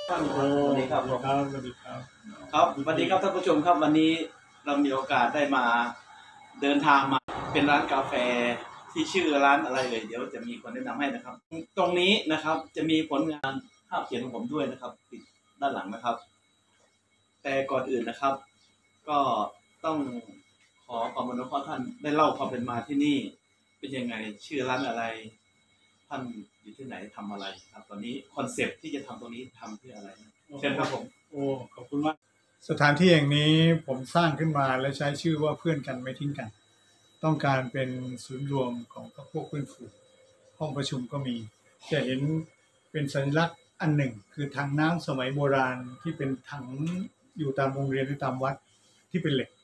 ท่านโอ้สวัสดีครับผมครับสวัสดีครับครับสวัสดีครับท่านผู้ชมครับวันนี้เรามีโอกาสได้มาเดินทางมาเป็นร้านกาแฟที่ชื่อร้านอะไรเลยเดี๋ยวจะมีคนแนะนำให้นะครับตรงนี้นะครับจะมีผลงานภาพเขียนของผมด้วยนะครับติดด้านหลังนะครับแต่ก่อนอื่นนะครับก็ต้องขอความอนุเคราะห์ท่านได้เล่าความเป็นมาที่นี่เป็นยังไงชื่อร้านอะไรท่านอยู่ที่ไหนทำอะไรครับตอนนี้คอนเซปต์ที่จะทำตรงนี้ทำเพื่ออะไรเชิญครับผมโอ้ขอบคุณมากสถานที่แห่งนี้ผมสร้างขึ้นมาและใช้ชื่อว่าเพื่อนกันไม่ทิ้งกันต้องการเป็นศูนย์รวมของพวกเพื่อนฝูงห้องประชุมก็มีจะเห็นเป็นสัญลักษณ์อันหนึ่งคือถังน้ำสมัยโบราณที่เป็นถังอยู่ตามโรงเรียนหรือตามวัดที่เป็นเหล็ก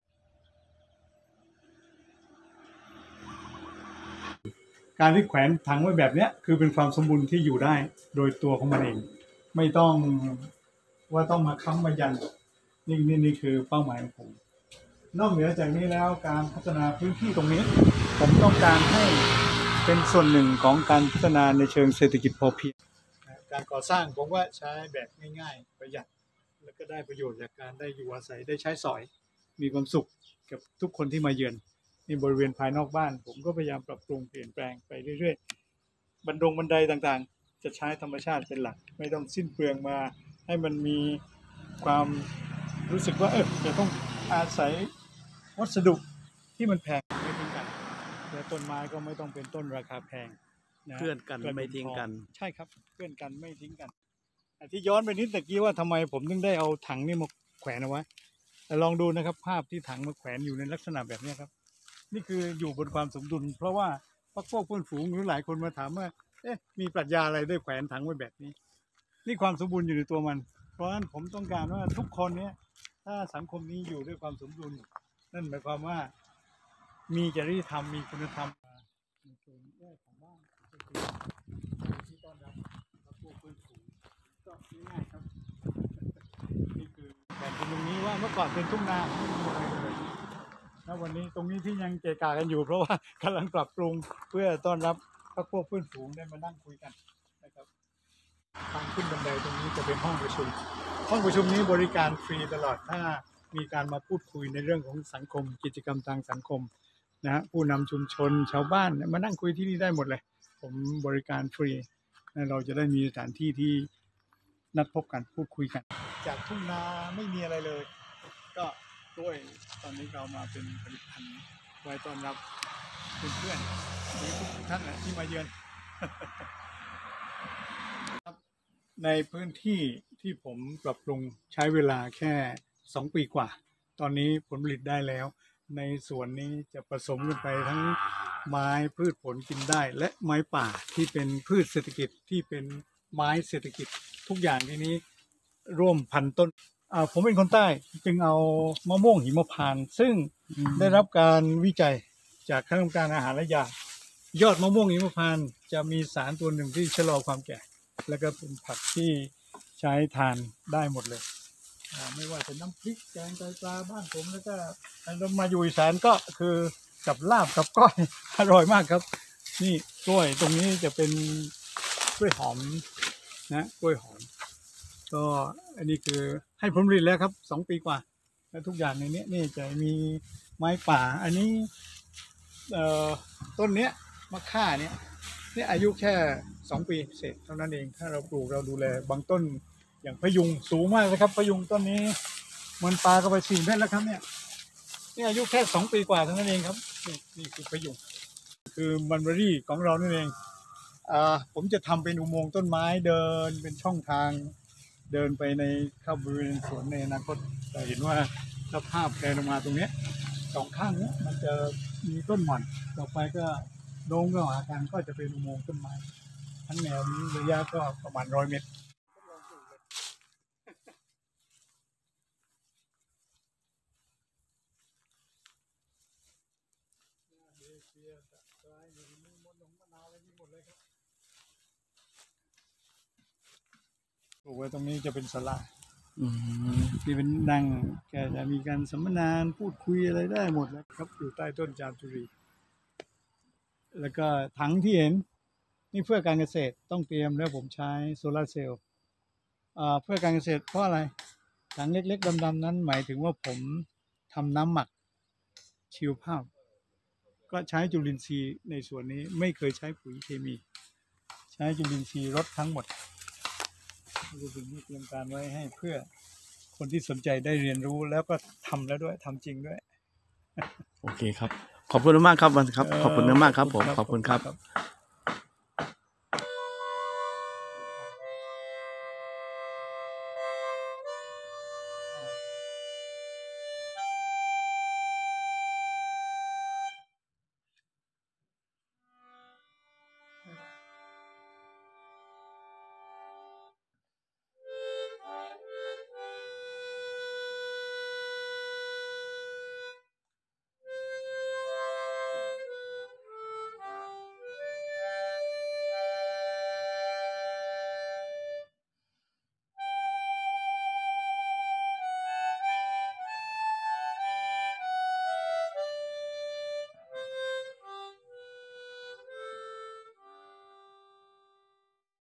การที่แขวนถังไว้แบบนี้คือเป็นความสมบูรณ์ที่อยู่ได้โดยตัวของมันเองไม่ต้องว่าต้องมาค้ำมายันนี่คือเป้าหมายของผม นอกเหนือจากนี้แล้วการพัฒนาพื้นที่ตรงนี้ผมต้องการให้เป็นส่วนหนึ่งของการพัฒนาในเชิงเศรษฐกิจพอเพียงการก่อสร้างผมว่าใช้แบบง่ายๆประหยัดแล้วก็ได้ประโยชน์จากการได้อยู่อาศัยได้ใช้สอยมีความสุขกับทุกคนที่มาเยือนในบริเวณภายนอกบ้านผมก็พยายามปรับปรุงเปลี่ยนแปลงไปเรื่อยๆบันไดต่างๆจะใช้ธรรมชาติเป็นหลักไม่ต้องสิ้นเปลืองมาให้มันมีความรู้สึกว่าจะต้องอาศัย วัสดุที่มันแพงไม่ทิ้งกันและต้นไม้ก็ไม่ต้องเป็นต้นราคาแพงนะเพื่อนกันไม่ทิ้งกันใช่ครับเพื่อนกันไม่ทิ้งกันที่ย้อนไปนิดตะกี้ว่าทำไมผมถึงได้เอาถังนี่มาแขวนเอาไว้ลองดูนะครับภาพที่ถังมาแขวนอยู่ในลักษณะแบบนี้ครับนี่คืออยู่บนความสมดุลเพราะว่าพวกเพื่อนฝูงหรือหลายคนมาถามว่ามีปรัชญาอะไรได้แขวนถังไว้แบบนี้นี่ความสมบูรณ์อยู่ในตัวมันเพราะฉะนั้นผมต้องการว่าทุกคนเนี้ยถ้าสังคมนี้อยู่ด้วยความสมดุลนั่นหมายความว่ามีจริยธรรมมีคุณธรรมในส่วนแรกของบ้านก็คือที่ต้อนรับพวกเพื่อนฝูงก็ง่ายๆครับนี่คือแผนตรงนี้ว่าเมื่อก่อนเป็นทุ่งนาไม่มีอะไรเลยแล้ววันนี้ตรงนี้ที่ยังเกะกะกันอยู่เพราะว่ากำลังปรับปรุงเพื่อต้อนรับพวกเพื่อนฝูงได้มานั่งคุยกันนะครับทางขึ้นบันไดตรงนี้จะเป็นห้องประชุมนี้บริการฟรีตลอดถ้ามีการมาพูดคุยในเรื่องของสังคมกิจกรรมทางสังคมนะฮะผู้นำชุมชนชาวบ้านมานั่งคุยที่นี่ได้หมดเลยผมบริการฟรีเราจะได้มีสถานที่ที่นัดพบกันพูดคุยกันจากทุ่งนาไม่มีอะไรเลยก็ด้วยตอนนี้เรามาเป็นผลิตภัณฑ์ไว้ต้อนรับเพื่อนๆหรือทุกท่านที่มาเยือนในพื้นที่ที่ผมปรับปรุงใช้เวลาแค่2 ปีกว่าตอนนี้ผลผลิตได้แล้วในสวนนี้จะผสมกันไปทั้งไม้พืชผลกินได้และไม้ป่าที่เป็นพืชเศรษฐกิจที่เป็นไม้เศรษฐกิจทุกอย่างที่นี้ร่วมพันต้นผมเป็นคนใต้จึงเอามะม่วงหิมพานต์ซึ่งได้รับการวิจัยจากคณะกรรมการอาหารและยายอดมะม่วงหิมพานต์จะมีสารตัวหนึ่งที่ชะลอความแก่แล้วก็เป็นผักที่ใช้ทานได้หมดเลยไม่ว่าจะน้ำพริกแกงไตปลาบ้านผมแล้วก็เรามาอยู่อีสานก็คือกับลาบกับก้อยอร่อยมากครับนี่กล้วยตรงนี้จะเป็นกล้วยหอมนะกล้วยหอมก็อันนี้คือให้ผลผลิตแล้วครับ2 ปีกว่าแล้วทุกอย่างในนี้นี่จะมีไม้ป่าอันนี้ต้นเนี้ยมะข่าเนี้ยนี่อายุแค่2 ปีเศษเท่านั้นเองถ้าเราปลูกเราดูแลบางต้นอย่างพะยุงสูงมากเลยครับพะยุงต้นนี้มันปลาก็ไป4 เมตรแล้วครับเนี่ยนี่อายุแค่2 ปีกว่าเท่านั้นเองครับนี่คือพะยุงคือมันเบอรี่ของเรานั่นเองผมจะทำเป็นอุโมงค์ต้นไม้เดินเป็นช่องทางเดินไปในเข้าบริเวณสวนในอนาคตจะเห็นว่าถ้าภาพแพนลงมาตรงนี้2 ข้างนี้มันจะมีต้นหม่อนต่อไปก็โน้มเข้าหากันก็จะเป็นอุโมงค์ต้นไม้ทั้งแนวนี้ระยะก็ประมาณ100 เมตรปลูกไว้ตรงนี้จะเป็นศาลาที่เป็นนั่งแกจะมีการสัมมนาพูดคุยอะไรได้หมดแล้วครับอยู่ใต้ต้นจามจุรีแล้วก็ถังที่เห็นนี่เพื่อการเกษตรต้องเตรียมแล้วผมใช้โซลาร์เซลล์เพื่อการเกษตรเพราะอะไรถังเล็กๆดำๆนั้นหมายถึงว่าผมทำน้ำหมักชีวภาพก็ใช้จุลินทรีย์ในส่วนนี้ไม่เคยใช้ปุ๋ยเคมีใช้จุลินทรีย์รดทั้งหมดคือสิ่งที่เตรียมการไว้ให้เพื่อคนที่สนใจได้เรียนรู้แล้วก็ทำแล้วด้วยทำจริงด้วยโอเคครับขอบคุณมากครับวันครับขอบคุณมากครับผมขอบคุณครับ